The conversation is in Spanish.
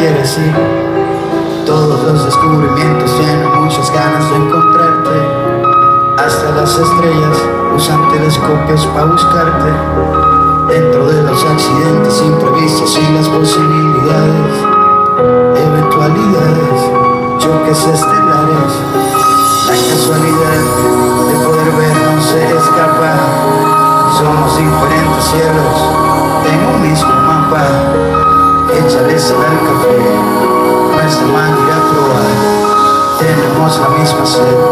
quieres ir. Todos los descubrimientos tienen muchas ganas de encontrarte. Hasta las estrellas usan telescopios para buscarte. Dentro de los accidentes imprevistos y las posibilidades, eventualidades, choques estelares, la casualidad de poder vernos se escapa. Somos diferentes cielos en un mismo mapa. Échale sal al café, no es de mal ir a probar. Tenemos la misma sed.